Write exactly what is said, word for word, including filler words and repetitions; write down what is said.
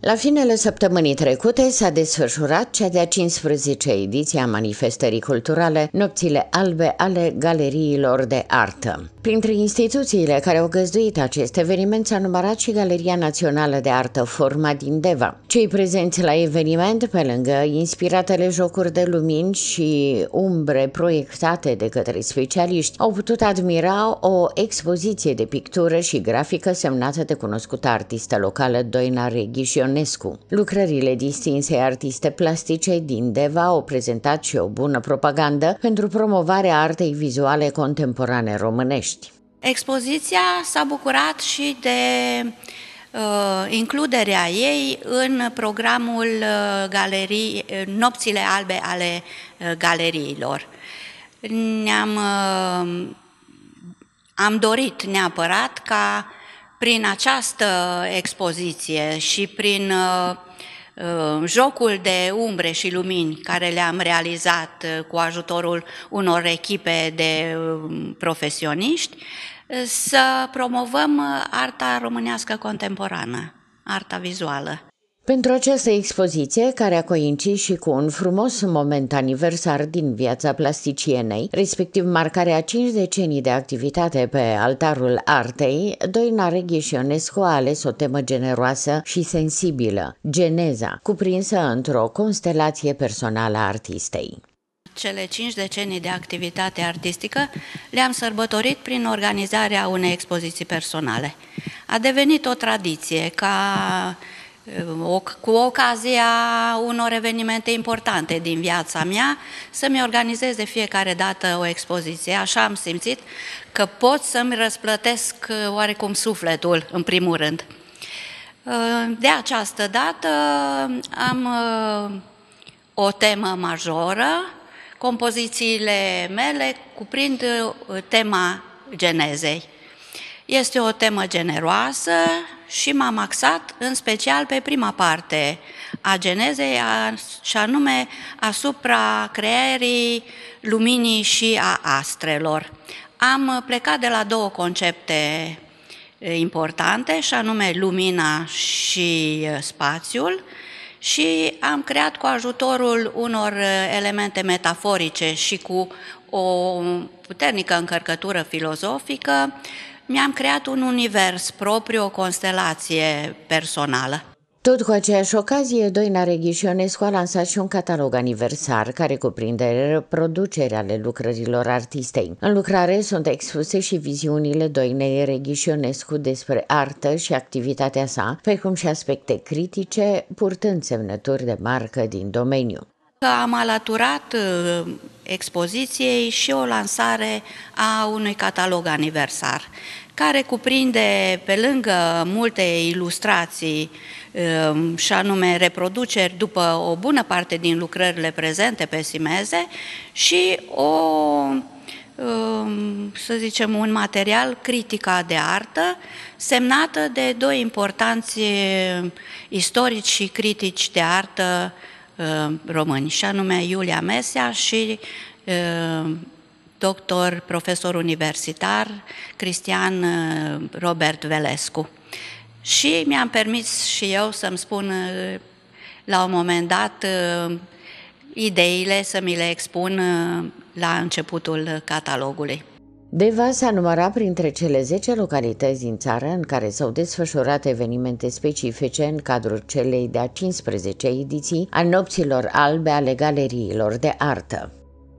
La finele săptămânii trecute s-a desfășurat cea de-a cincisprezecea ediție a manifestării culturale Nopțile Albe ale Galeriilor de Artă. Printre instituțiile care au găzduit acest eveniment s-a numărat și Galeria Națională de Artă Forma din Deva. Cei prezenți la eveniment, pe lângă inspiratele jocuri de lumini și umbre proiectate de către specialiști, au putut admira o expoziție de pictură și grafică semnată de cunoscută artistă locală Doina Reghiș. Lucrările distinsei artiste plastice din Deva au prezentat și o bună propagandă pentru promovarea artei vizuale contemporane românești. Expoziția s-a bucurat și de uh, includerea ei în programul uh, galerii, uh, Nopțile Albe ale uh, Galeriilor. Ne-am uh, am dorit neapărat ca prin această expoziție și prin uh, uh, jocul de umbre și lumini care le-am realizat uh, cu ajutorul unor echipe de uh, profesioniști, uh, să promovăm uh, arta românească contemporană, arta vizuală. Pentru această expoziție, care a coincis și cu un frumos moment aniversar din viața plasticienei, respectiv marcarea cinci decenii de activitate pe altarul artei, Doina Reghiș a ales o temă generoasă și sensibilă, geneza, cuprinsă într-o constelație personală a artistei. Cele cinci decenii de activitate artistică le-am sărbătorit prin organizarea unei expoziții personale. A devenit o tradiție ca cu ocazia unor evenimente importante din viața mea, să-mi organizez de fiecare dată o expoziție. Așa am simțit că pot să-mi răsplătesc oarecum sufletul, în primul rând. De această dată am o temă majoră. Compozițiile mele cuprind tema genezei. Este o temă generoasă și m-am axat în special pe prima parte a genezei, și anume asupra creării luminii și a astrelor. Am plecat de la două concepte importante, și anume lumina și spațiul, și am creat cu ajutorul unor elemente metaforice și cu o puternică încărcătură filozofică, mi-am creat un univers propriu, o constelație personală. Tot cu aceeași ocazie, Doina Reghiș a lansat și un catalog aniversar care cuprinde reproduceri ale lucrărilor artistei. În lucrare sunt expuse și viziunile Doinei Reghiș despre artă și activitatea sa, precum și aspecte critice, purtând semnături de marcă din domeniu. Am alăturat expoziției și o lansare a unui catalog aniversar, care cuprinde, pe lângă multe ilustrații, și anume reproduceri după o bună parte din lucrările prezente pe simeze, și o, să zicem, un material critica de artă, semnată de doi importanți istorici și critici de artă români, și anume Iulia Mesea și uh, doctor, profesor universitar Cristian Robert Velescu. Și mi-am permis și eu să-mi spun uh, la un moment dat uh, ideile, să mi le expun uh, la începutul catalogului. Deva s-a numărat printre cele zece localități din țară în care s-au desfășurat evenimente specifice în cadrul celei de-a cincisprezecea ediții a Nopților Albe ale Galeriilor de Artă.